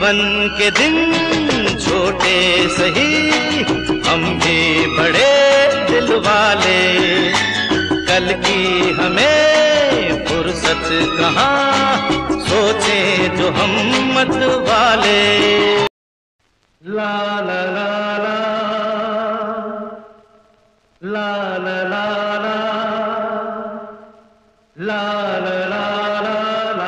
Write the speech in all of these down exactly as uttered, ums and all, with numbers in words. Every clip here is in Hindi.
जीवन के दिन छोटे सही, हम भी बड़े दिल वाले, कल की हमें फुर्सत कहाँ, सोचे जो हम मत वाले। ला ला ला ला ला ला ला ला ला ला ला ला।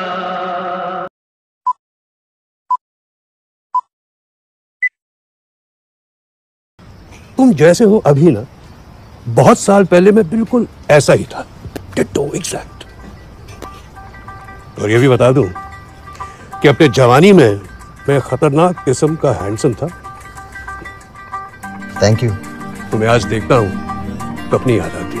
तुम जैसे हो अभी ना, बहुत साल पहले मैं बिल्कुल ऐसा ही था, डिट्टो एग्जैक्ट। और ये भी बता दूं कि अपने जवानी में मैं खतरनाक किस्म का हैंडसम था। Thank you. तुम्हें आज देखता हूं तो अपनी याद आती है।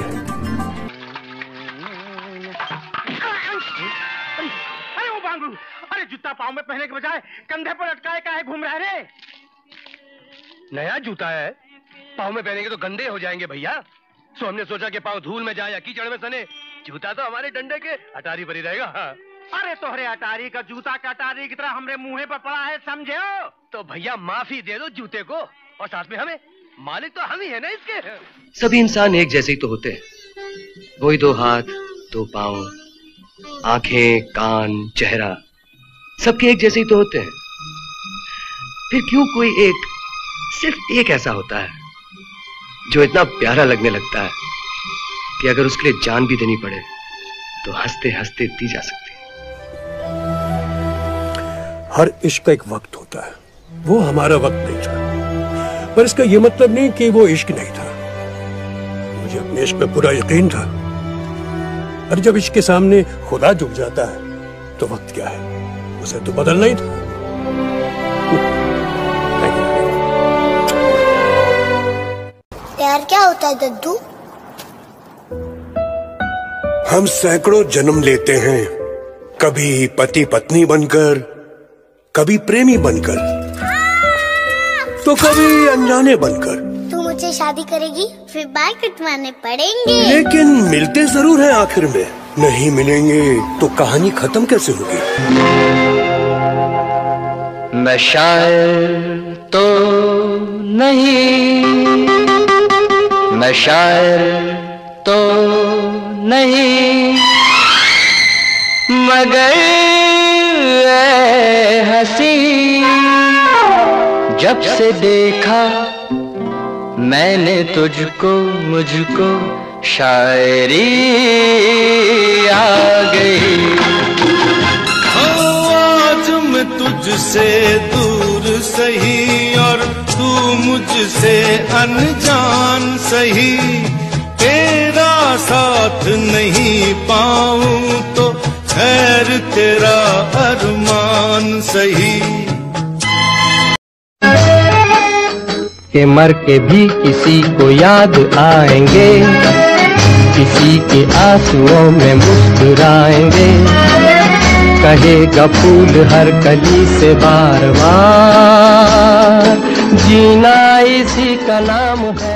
अरे वो बांगू, अरे जूता पाँव में पहनने के बजाय कंधे पर लटकाए काहे घूम रहे रे? नया जूता है, पाँव में पहनेंगे तो गंदे हो जाएंगे भैया। सो हमने सोचा कि पाँव धूल में जाए या कीचड़ में सने, जूता तो हमारे डंडे के अटारी पर ही रहेगा। हाँ। अरे तोहरे अटारी का जूता का अटारी की तरह हमरे मुंह पर पड़ा है, समझे हो? तो भैया माफी दे दो जूते को, और साथ में हमें, मालिक तो हम ही है ना इसके। सभी इंसान एक जैसे ही तो होते हैं, वही दो हाथ, दो पांव, आंखें, कान, चेहरा, सबके एक जैसे ही तो होते हैं। फिर क्यों कोई एक, सिर्फ एक ऐसा होता है जो इतना प्यारा लगने लगता है कि अगर उसके लिए जान भी देनी पड़े तो हंसते हंसते दी जा सकती है। हर इश्क का एक वक्त होता है, वो हमारा वक्त नहीं था, पर इसका यह मतलब नहीं कि वो इश्क नहीं था। मुझे अपने इश्क में पूरा यकीन था, और जब इश्क के सामने खुदा झुक जाता है तो वक्त क्या है, उसे तो बदलना ही था। प्यार क्या होता है दद्दू? हम सैकड़ों जन्म लेते हैं, कभी पति पत्नी बनकर, कभी प्रेमी बनकर, तो कभी अनजाने बनकर। तू मुझे शादी करेगी, फिर बाल कटवाने पड़ेंगे। लेकिन मिलते जरूर हैं आखिर में, नहीं मिलेंगे तो कहानी खत्म कैसे होगी? मैं शायर तो नहीं, मैं शायर तो नहीं, मगर ऐ हंसी, जब से देखा मैंने तुझको, मुझको शायरी आ गई। आज मैं तुझसे दूर सही और तू मुझसे अनजान सही, तेरा साथ नहीं पाऊं तो खैर तेरा अरमान सही। के मर के भी किसी को याद आएंगे, किसी के आंसुओं में मुस्कुराएंगे, कहेगा फूल हर कली से बार बार, जीना इसी का नाम है।